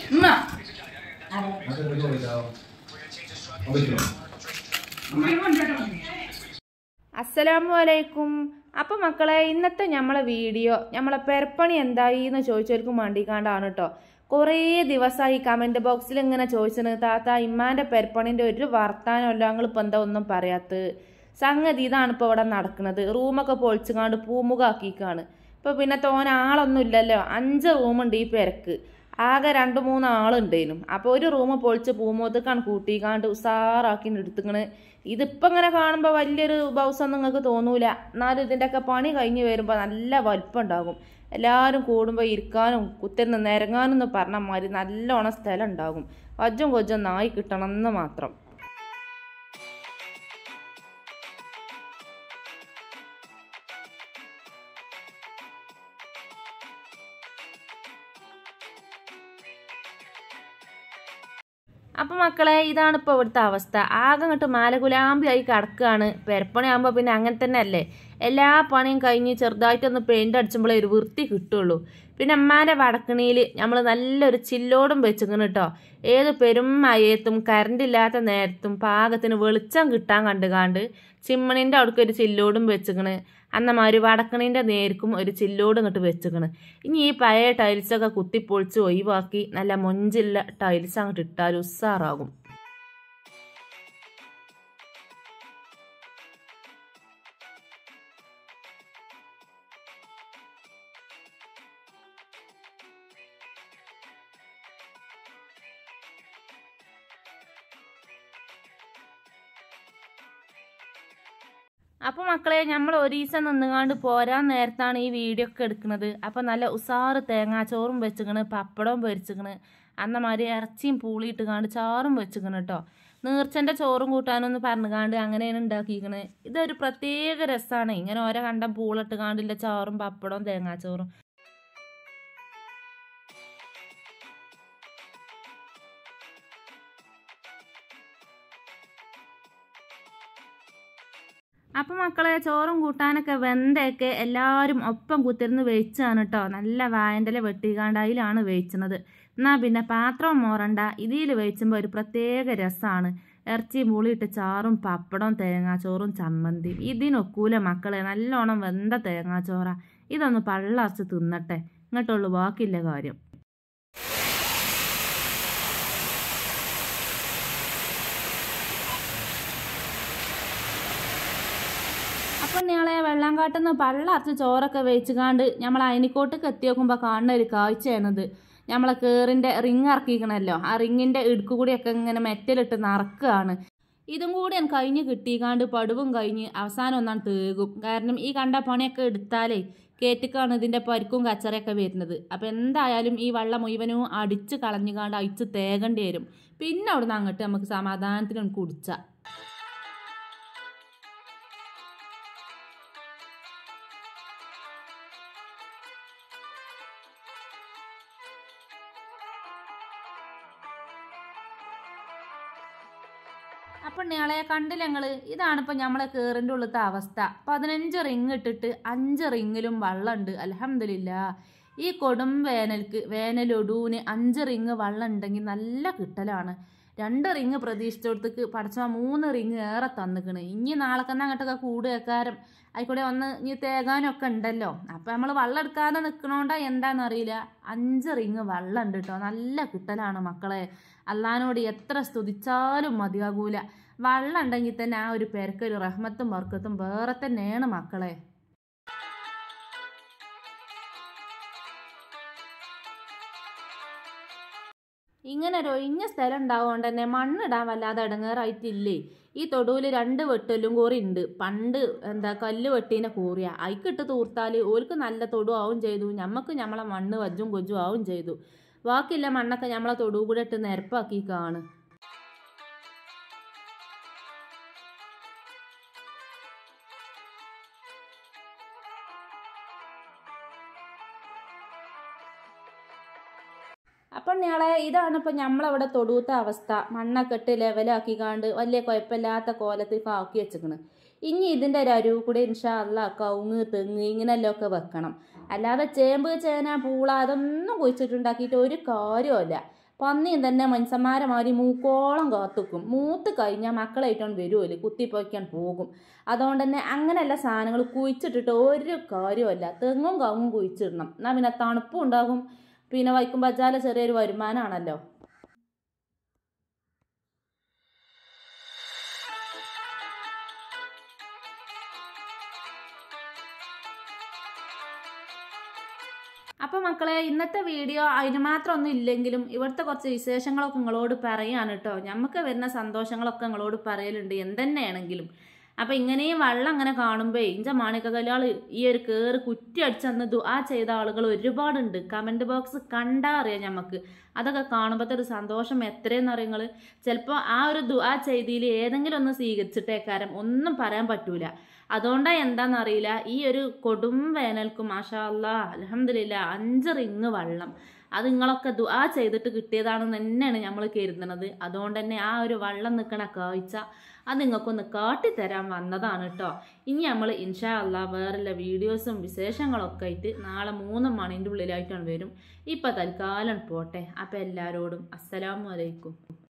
അസ്സലാമു അലൈക്കും. അപ്പം മക്കളെ, ഇന്നത്തെ നമ്മളെ വീഡിയോ നമ്മളെ പെരപ്പണി എന്തായി എന്ന് ചോദിച്ചവർക്കും വേണ്ടിക്കാണ്ടാണ് കേട്ടോ. കുറേ ദിവസമായി കമൻറ്റ് ബോക്സിൽ ഇങ്ങനെ ചോദിച്ചത്, താത്ത ഇമ്മാൻ്റെ പെരപ്പണിൻ്റെ ഒരു വർത്താനമല്ല, ഞങ്ങളിപ്പോൾ എന്താ ഒന്നും പറയാത്തത്. സംഗതി ഇതാണ് ഇപ്പോൾ ഇവിടെ നടക്കുന്നത്. റൂമൊക്കെ പൊളിച്ചുകാണ്ട് പൂമുഖാക്കിക്കാണ്. ഇപ്പോൾ പിന്നെ ആളൊന്നും ഇല്ലല്ലോ. 5 റൂമുണ്ട് ഈ പെരക്ക്. ആകെ 2-3 ആളുണ്ടേനും. അപ്പോൾ ഒരു റൂം പൊളിച്ച് പൂമുഖത്തേക്കാണ് കൂട്ടിക്കാണ്ട് ഉസാറാക്കി എടുത്തുക്കണ്. ഇതിപ്പോൾ ഇങ്ങനെ കാണുമ്പോൾ വലിയൊരു ബൗസൊന്നും നിങ്ങൾക്ക് തോന്നൂല. എന്നാലും ഇതിൻ്റെയൊക്കെ പണി കഴിഞ്ഞ് വരുമ്പോൾ നല്ല വലിപ്പം ഉണ്ടാകും. എല്ലാവരും കൂടുമ്പോൾ ഇരിക്കാനും കുത്തിരുന്ന് നിരങ്ങാനും എന്ന് പറഞ്ഞ മാതിരി നല്ലോണം സ്ഥലം ഉണ്ടാകും. വജ്ജും കൊജ്ജും നായി കിട്ടണമെന്ന് മാത്രം. അപ്പം മക്കളെ, ഇതാണ് ഇപ്പോൾ ഇവിടുത്തെ അവസ്ഥ. ആകെ അങ്ങോട്ട് മാലകുലാമ്പിയായി കിടക്കുകയാണ്. പെരപ്പണി ആകുമ്പോൾ പിന്നെ അങ്ങനെ തന്നെ അല്ലേ. എല്ലാ പണിയും കഴിഞ്ഞ് ചെറുതായിട്ടൊന്ന് പെയിൻ്റ് അടിച്ചുമ്പോഴേ ഒരു വൃത്തി കിട്ടുള്ളൂ. പിന്നെ അമ്മാൻ്റെ വടക്കണിയിൽ നമ്മൾ നല്ലൊരു ചില്ലോടും വെച്ചിങ്ങനെ കേട്ടോ. ഏത് പെരും മയത്തും കറണ്ട് ഇല്ലാത്ത നേരത്തും പാകത്തിന് വെളിച്ചം കിട്ടാൻ കണ്ടുകാണ്ട് ചിമ്മണിൻ്റെ അവിടേക്ക് ഒരു ചില്ലോടും വെച്ചിക്കണ്. അന്നമാതിരി വടക്കണീൻ്റെ നേർക്കും ഒരു ചില്ലോടും ഇങ്ങോട്ട് വെച്ചിക്കണ്. ഇനി ഈ പഴയ ടൈൽസൊക്കെ കുത്തിപ്പൊളിച്ച് ഒഴിവാക്കി നല്ല മൊഞ്ചില്ല ടൈൽസ് അങ്ങോട്ട് ഇട്ടാൽ ഉസാറാകും. അപ്പോൾ മക്കളെ, നമ്മൾ ഒരു ദിവസം നിന്നുകാണ്ട് പോരാൻ നേരത്താണ് ഈ വീഡിയോ ഒക്കെ എടുക്കുന്നത്. അപ്പോൾ നല്ല ഉസാറ് തേങ്ങാച്ചോറും വെച്ചിക്കണ്, പപ്പടവും പൊരിച്ചിക്കണ്, അന്നമാതിരി ഇറച്ചിയും പൂളിയിട്ടുകാണ്ട് ചാറും വെച്ചിക്കണ് കേട്ടോ. നീർച്ചൻ്റെ ചോറും കൂട്ടാനൊന്ന് പറഞ്ഞുകാണ്ട് അങ്ങനെയാണ് ഉണ്ടാക്കിയിരിക്കണത്. ഇതൊരു പ്രത്യേക രസമാണ്. ഇങ്ങനെ ഓരോ കണ്ടം പൂളിട്ടുകാണ്ടില്ല ചാറും പപ്പടവും തേങ്ങാച്ചോറും. അപ്പം മക്കളെ, ചോറും കൂട്ടാനൊക്കെ വെന്തയൊക്കെ എല്ലാവരും ഒപ്പം കുത്തിരുന്ന് വേവിച്ചാണ് കേട്ടോ. നല്ല വായൻ്റെ വെട്ടിക്കാണ്ട് അതിലാണ് വേവിച്ചത്. എന്നാൽ പിന്നെ പാത്രം മോറണ്ട, ഇതിൽ വേവിച്ചുമ്പോൾ ഒരു പ്രത്യേക രസമാണ്. ഇറച്ചി മുളിയിട്ട് ചാറും പപ്പടവും തേങ്ങാച്ചോറും ചമ്മന്തിയും ഇതിനൊക്കൂല മക്കളെ. നല്ലോണം വെന്ത തേങ്ങാച്ചോറ. ഇതൊന്ന് പള്ളറച്ച് തിന്നട്ടെ, ഇങ്ങോട്ടുള്ളൂ ബാക്കിയില്ല കാര്യം. അപ്പം ഞങ്ങളെ വെള്ളാങ്കാട്ടുനിന്ന് പള്ളറച്ച് ചോറൊക്കെ വെച്ചുകാണ്ട് നമ്മൾ അയനിക്കോട്ടേക്ക് എത്തി നോക്കുമ്പോൾ കാണുന്ന ഒരു കാഴ്ചയാണിത്. നമ്മളെ കേറിൻ്റെ റിങ് ഇറക്കിക്കണമല്ലോ, ആ റിങ്ങിൻ്റെ ഇടുക്കു കൂടിയൊക്കെ ഇങ്ങനെ മെറ്റലിട്ട് നിറക്കുകയാണ്. ഇതും കൂടി ഞാൻ കഴിഞ്ഞ് കിട്ടിക്കാണ്ട് പടുവും കഴിഞ്ഞ് അവസാനം ഒന്നാണ് തേകും. കാരണം ഈ കണ്ട പണിയൊക്കെ എടുത്താലേ കേറ്റിക്കാണ് ഇതിൻ്റെ പരിക്കും കച്ചറയൊക്കെ വരുന്നത്. അപ്പം എന്തായാലും ഈ വെള്ളം മുഴുവനും അടിച്ച് കളഞ്ഞുകാണ്ട് അയച്ച് തേകേണ്ടി വരും. പിന്നെ അവിടുന്ന് അങ്ങോട്ട് നമുക്ക് സമാധാനത്തിനൊന്ന് കുടിച്ചാൽ. അപ്പം ഞങ്ങളെ കണ്ടില്ല ഞങ്ങൾ, ഇതാണിപ്പോൾ നമ്മളെ കേറിൻ്റെ ഉള്ളത്തെ അവസ്ഥ. 15 റിങ് ഇട്ടിട്ട് 5 റിങ്ങിലും വെള്ളമുണ്ട്. അൽഹംദുലില്ലാ. ഈ കൊടും വേനലൊടൂന് 5 റിങ് വെള്ളം ഉണ്ടെങ്കിൽ നല്ല കിട്ടലാണ്. 2 റിങ് പ്രതീക്ഷിച്ചിടത്തേക്ക് പഠിച്ച 3 റിങ് ഏറെ തന്നിക്കണ്. ഇനി നാളെക്കന്നെ അങ്ങോട്ടൊക്കെ കൂടുകക്കാരം ആയിക്കൂടെ ഒന്ന് ഇനി തേകാനൊക്കെ ഉണ്ടല്ലോ. അപ്പം നമ്മൾ വെള്ളം എടുക്കാതെ നിൽക്കണോണ്ടാ എന്താണെന്നറിയില്ല, 5 റിങ് വെള്ളം ഉണ്ട് കേട്ടോ. നല്ല കിട്ടലാണ് മക്കളെ. അള്ളാനോട് എത്ര സ്തുതിച്ചാലും മതിയാകൂല. വെള്ളം ഉണ്ടെങ്കിൽ തന്നെ ആ ഒരു പെരക്കൊരു റഹ്മത്തും ബർക്കത്തും വേറെ തന്നെയാണ് മക്കളെ. ഇങ്ങനെ ഒരു ഒഴിഞ്ഞ സ്ഥലം ഉണ്ടാവുകൊണ്ട് തന്നെ മണ്ണിടാൻ വല്ലാതെ ഇടങ്ങേറായിട്ടില്ലേ. ഈ തൊടുവിൽ 2 വെട്ടലും കോറി ഉണ്ട്. പണ്ട് കല്ല് വെട്ടീനെ കോറിയ അയിക്കിട്ട് തൂർത്താൽ ഓർക്ക് നല്ല തൊടു ആവും ചെയ്തു, ഞമ്മക്ക് നമ്മളെ മണ്ണ് വജ്ജും കൊജ്ജും ആവും ചെയ്തു. ബാക്കിയുള്ള മണ്ണൊക്കെ നമ്മളെ തൊടു കൂടെ ഇട്ട് നിരപ്പാക്കി കാണും. അപ്പം ഞങ്ങളെ ഇതാണിപ്പോൾ നമ്മളവിടെ തൊടുത്ത അവസ്ഥ. മണ്ണൊക്കെ ഇട്ട് ലെവലാക്കിക്കാണ്ട് വലിയ കുഴപ്പമില്ലാത്ത കോലത്തിൽ ആക്കി വെച്ചിക്കണ്. ഇനി ഇതിൻ്റെ ഒരു അരുവ് കൂടെ ഇൻഷാ അല്ലാഹ് കവുങ്ങ് തെങ്ങ് ഇങ്ങനെയെല്ലാം ഒക്കെ വെക്കണം. അല്ലാതെ ചേമ്പ് ചേന പൂള അതൊന്നും കുഴിച്ചിട്ടുണ്ടാക്കിയിട്ട് ഒരു കാര്യമല്ല. പന്നിയും തന്നെ മനുഷ്യന്മാരെ മാതിരി മൂക്കോളം കാത്തുക്കും. മൂത്ത് കഴിഞ്ഞാൽ മക്കളായിട്ടാണ് വരുമല്ലോ, കുത്തിപ്പോയ്ക്കാൻ പോകും. അതുകൊണ്ട് തന്നെ അങ്ങനെയുള്ള സാധനങ്ങൾ കുഴിച്ചിട്ടിട്ട് ഒരു കാര്യമല്ല. തെങ്ങും കവുങ്ങും കുഴിച്ചിടണം. എന്നാൽ പിന്നെ തണുപ്പും ഉണ്ടാകും, പിന്നെ വൈക്കും ബജാല ചെറിയൊരു വരുമാനമാണല്ലോ. അപ്പോൾ മക്കളെ, ഇന്നത്തെ വീഡിയോ അതിന് മാത്രം ഒന്നും ഇല്ലെങ്കിലും ഇവിടുത്തെ കുറച്ച് വിശേഷങ്ങളൊക്കെ നിങ്ങളോട് പറയാണ് കേട്ടോ. നമുക്ക് വരുന്ന സന്തോഷങ്ങളൊക്കെ നിങ്ങളോട് പറയലുണ്ട് എന്തെന്നെയാണെങ്കിലും. അപ്പം ഇങ്ങനെയും വെള്ളം അങ്ങനെ കാണുമ്പോൾ ഇഞ്ച മാണിക്കകല്യാൾ ഈ ഒരു കയറ് കുറ്റി അടിച്ചന്ന് ദുആ ചെയ്ത ആളുകൾ ഒരുപാടുണ്ട്. കമൻറ്റ് ബോക്സ് കണ്ടാൽ അറിയാം നമുക്ക്. അതൊക്കെ കാണുമ്പോഴത്തെ ഒരു സന്തോഷം എത്രയെന്ന് അറിയുങ്ങൾ. ചിലപ്പോൾ ആ ഒരു ദുആ ചെയ്തിയിൽ ഏതെങ്കിലും ഒന്ന് സ്വീകരിച്ചിട്ടേക്കാരം, ഒന്നും പറയാൻ പറ്റൂല. അതുകൊണ്ടാണ് എന്താണെന്നറിയില്ല, ഈ ഒരു കൊടും വേനൽക്കും മാഷാ അല്ലാഹ് അൽഹംദുലില്ലാ 5 റിങ് വെള്ളം അത് നിങ്ങളൊക്കെ ദുആ ചെയ്തിട്ട് കിട്ടിയതാണെന്ന് തന്നെയാണ് നമ്മൾ കരുതുന്നത്. അതുകൊണ്ട് തന്നെ ആ ഒരു വെള്ളം നിൽക്കണ കാഴ്ച അത് നിങ്ങൾക്കൊന്ന് കാട്ടിത്തരാൻ വന്നതാണ് കേട്ടോ. ഇനി നമ്മൾ ഇൻഷാ അല്ലാഹ് വേറെയുള്ള വീഡിയോസും വിശേഷങ്ങളൊക്കെ ആയിട്ട് നാളെ 3 മണിൻ്റെ ഉള്ളിലായിട്ടാണ് വരും. ഇപ്പം തൽക്കാലം പോട്ടെ. അപ്പം എല്ലാവരോടും അസ്സലാമു അലൈക്കും.